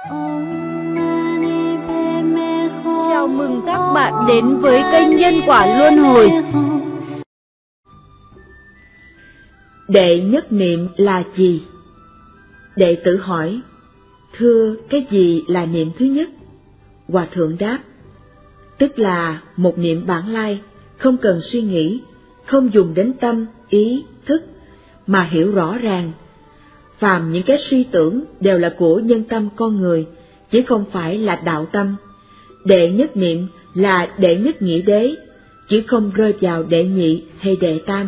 Chào mừng các bạn đến với kênh Nhân Quả Luân Hồi. Đệ nhất niệm là gì? Đệ tử hỏi, thưa, cái gì là niệm thứ nhất? Hòa thượng đáp, tức là một niệm bản lai, không cần suy nghĩ, không dùng đến tâm, ý, thức, mà hiểu rõ ràng. Phàm những cái suy tưởng đều là của nhân tâm con người, chứ không phải là đạo tâm. Đệ nhất niệm là đệ nhất nghĩa đế, chứ không rơi vào đệ nhị hay đệ tam.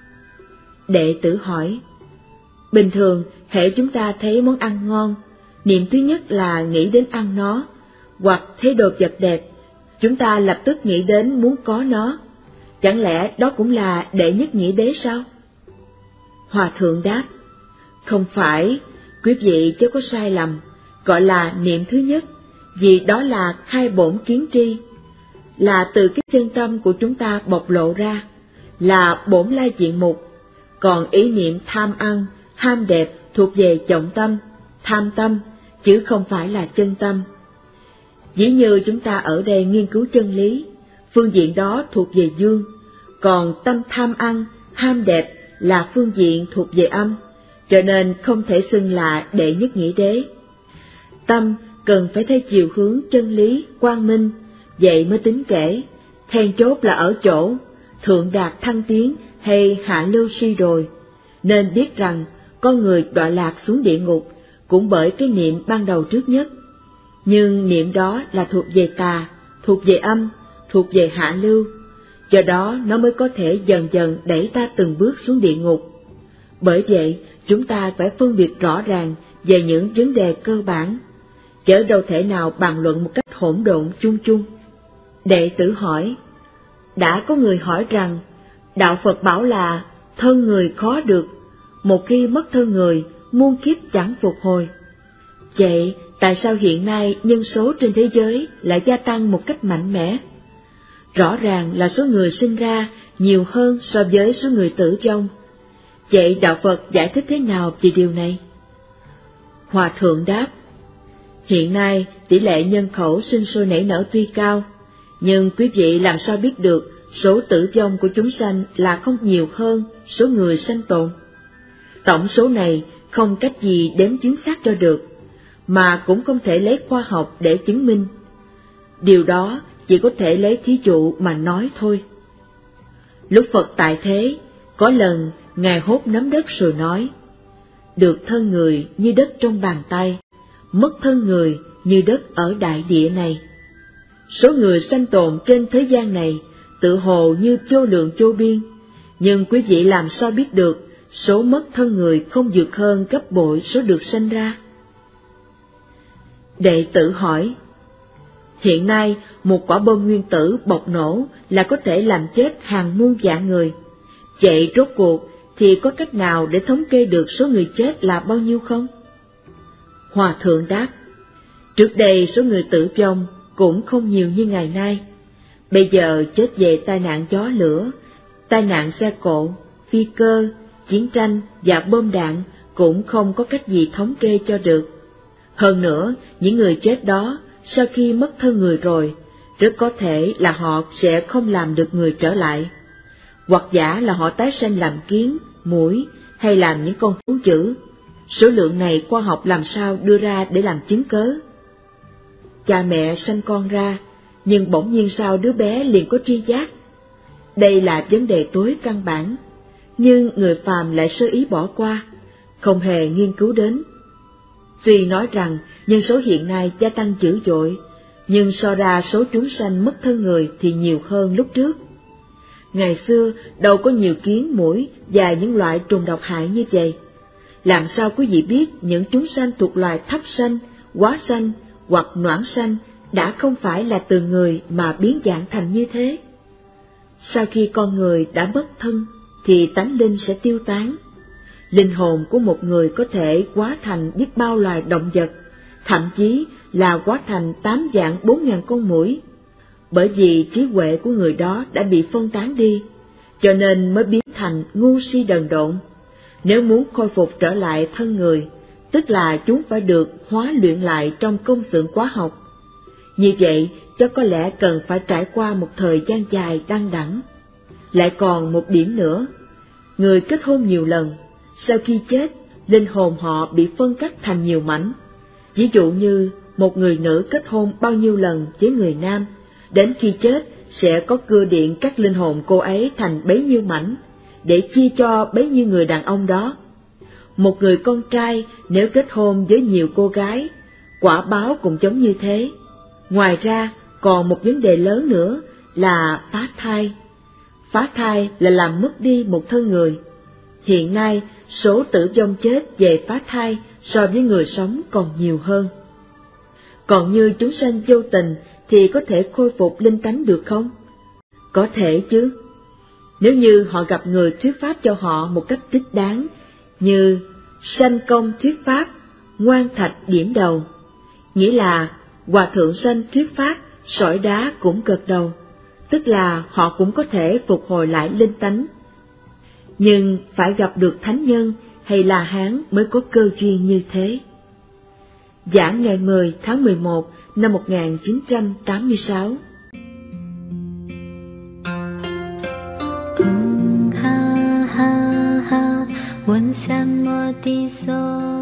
Đệ tử hỏi, bình thường hễ chúng ta thấy món ăn ngon, niệm thứ nhất là nghĩ đến ăn nó, hoặc thấy đồ vật đẹp, chúng ta lập tức nghĩ đến muốn có nó. Chẳng lẽ đó cũng là đệ nhất nghĩa đế sao? Hòa thượng đáp, không phải, quý vị chớ có sai lầm, gọi là niệm thứ nhất, vì đó là khai bổn kiến tri, là từ cái chân tâm của chúng ta bộc lộ ra, là bổn lai diện mục. Còn ý niệm tham ăn, ham đẹp thuộc về vọng tâm, tham tâm, chứ không phải là chân tâm. Dĩ như chúng ta ở đây nghiên cứu chân lý, phương diện đó thuộc về dương, còn tâm tham ăn, ham đẹp là phương diện thuộc về âm, cho nên không thể xưng là đệ nhất nghĩa đế. Tâm cần phải theo chiều hướng chân lý, quang minh, vậy mới tính kể. Then chốt là ở chỗ thượng đạt thăng tiến hay hạ lưu suy đồi, nên biết rằng con người đọa lạc xuống địa ngục cũng bởi cái niệm ban đầu trước nhất. Nhưng niệm đó là thuộc về tà, thuộc về âm, thuộc về hạ lưu, do đó nó mới có thể dần dần đẩy ta từng bước xuống địa ngục. Bởi vậy, chúng ta phải phân biệt rõ ràng về những vấn đề cơ bản, chớ đâu thể nào bàn luận một cách hỗn độn chung chung. Đệ tử hỏi, đã có người hỏi rằng, đạo Phật bảo là thân người khó được, một khi mất thân người, muôn kiếp chẳng phục hồi. Vậy, tại sao hiện nay nhân số trên thế giới lại gia tăng một cách mạnh mẽ? Rõ ràng là số người sinh ra nhiều hơn so với số người tử vong. Vậy đạo Phật giải thích thế nào về điều này? Hòa thượng đáp, hiện nay tỷ lệ nhân khẩu sinh sôi nảy nở tuy cao, nhưng quý vị làm sao biết được số tử vong của chúng sanh là không nhiều hơn số người sanh tồn? Tổng số này không cách gì đếm chính xác cho được, mà cũng không thể lấy khoa học để chứng minh. Điều đó chỉ có thể lấy thí dụ mà nói thôi. Lúc Phật tại thế, có lần Ngài hốt nắm đất rồi nói, được thân người như đất trong bàn tay, mất thân người như đất ở đại địa này. Số người sanh tồn trên thế gian này tự hồ như vô lượng vô biên, nhưng quý vị làm sao biết được số mất thân người không vượt hơn gấp bội số được sanh ra? Đệ tử hỏi, hiện nay một quả bom nguyên tử bộc nổ là có thể làm chết hàng muôn vạn người. Vậy rốt cuộc thì có cách nào để thống kê được số người chết là bao nhiêu không? Hòa thượng đáp, trước đây số người tử vong cũng không nhiều như ngày nay. Bây giờ chết về tai nạn gió lửa, tai nạn xe cộ, phi cơ, chiến tranh và bom đạn cũng không có cách gì thống kê cho được. Hơn nữa, những người chết đó, sau khi mất thân người rồi, rất có thể là họ sẽ không làm được người trở lại, hoặc giả là họ tái sanh làm kiến, muỗi hay làm những con thú dữ. Số lượng này khoa học làm sao đưa ra để làm chứng cớ? Cha mẹ sanh con ra, nhưng bỗng nhiên sao đứa bé liền có tri giác? Đây là vấn đề tối căn bản, nhưng người phàm lại sơ ý bỏ qua, không hề nghiên cứu đến. Tuy nói rằng nhân số hiện nay gia tăng dữ dội, nhưng so ra số chúng sanh mất thân người thì nhiều hơn lúc trước. Ngày xưa đâu có nhiều kiến, muỗi và những loại trùng độc hại như vậy. Làm sao quý vị biết những chúng sanh thuộc loài thấp sanh, quá sanh hoặc noãn sanh đã không phải là từ người mà biến dạng thành như thế? Sau khi con người đã mất thân thì tánh linh sẽ tiêu tán. Linh hồn của một người có thể hóa thành biết bao loài động vật, thậm chí là hóa thành 8 vạn 4.000 con muỗi. Bởi vì trí huệ của người đó đã bị phân tán đi, cho nên mới biến thành ngu si đần độn. Nếu muốn khôi phục trở lại thân người, tức là chúng phải được hóa luyện lại trong công xưởng hóa học. Như vậy, chắc có lẽ cần phải trải qua một thời gian dài đăng đẳng. Lại còn một điểm nữa, người kết hôn nhiều lần, sau khi chết, linh hồn họ bị phân cắt thành nhiều mảnh. Ví dụ như một người nữ kết hôn bao nhiêu lần với người nam, đến khi chết sẽ có cưa điện cắt linh hồn cô ấy thành bấy nhiêu mảnh, để chia cho bấy nhiêu người đàn ông đó. Một người con trai nếu kết hôn với nhiều cô gái, quả báo cũng giống như thế. Ngoài ra, còn một vấn đề lớn nữa là phá thai. Phá thai là làm mất đi một thân người. Hiện nay, số tử vong chết về phá thai so với người sống còn nhiều hơn. Còn như chúng sanh vô tình thì có thể khôi phục linh tánh được không? Có thể chứ. Nếu như họ gặp người thuyết pháp cho họ một cách thích đáng, như sanh công thuyết pháp, ngoan thạch điểm đầu, nghĩa là hòa thượng sanh thuyết pháp, sỏi đá cũng gật đầu, tức là họ cũng có thể phục hồi lại linh tánh. Nhưng phải gặp được thánh nhân hay là hán mới có cơ duyên như thế. Giảng ngày 10 tháng 11 năm 1986. Ha ha ha, 问三摩地所。